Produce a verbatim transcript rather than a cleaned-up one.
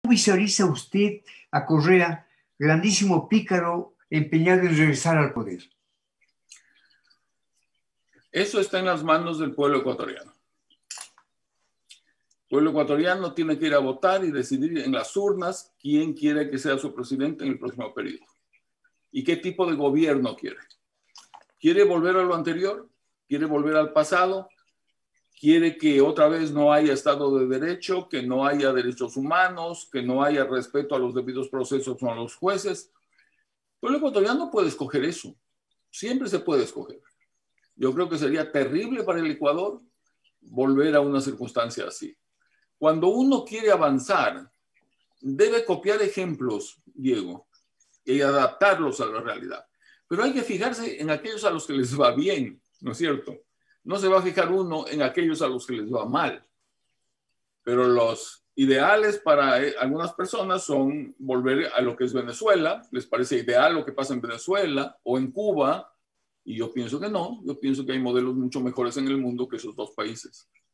visualiza usted a Correa, grandísimo pícaro, empeñado en regresar al poder? Eso está en las manos del pueblo ecuatoriano. El pueblo ecuatoriano tiene que ir a votar y decidir en las urnas quién quiere que sea su presidente en el próximo periodo. ¿Y qué tipo de gobierno quiere? ¿Quiere volver a lo anterior? ¿Quiere volver al pasado? ¿Quiere que otra vez no haya Estado de Derecho, que no haya derechos humanos, que no haya respeto a los debidos procesos o a los jueces? El pueblo ecuatoriano puede escoger eso. Siempre se puede escoger. Yo creo que sería terrible para el Ecuador volver a una circunstancia así. Cuando uno quiere avanzar, debe copiar ejemplos, Diego, y adaptarlos a la realidad. Pero hay que fijarse en aquellos a los que les va bien, ¿no es cierto? No se va a fijar uno en aquellos a los que les va mal. Pero los ideales para algunas personas son volver a lo que es Venezuela. Les parece ideal lo que pasa en Venezuela o en Cuba. Y yo pienso que no. Yo pienso que hay modelos mucho mejores en el mundo que esos dos países.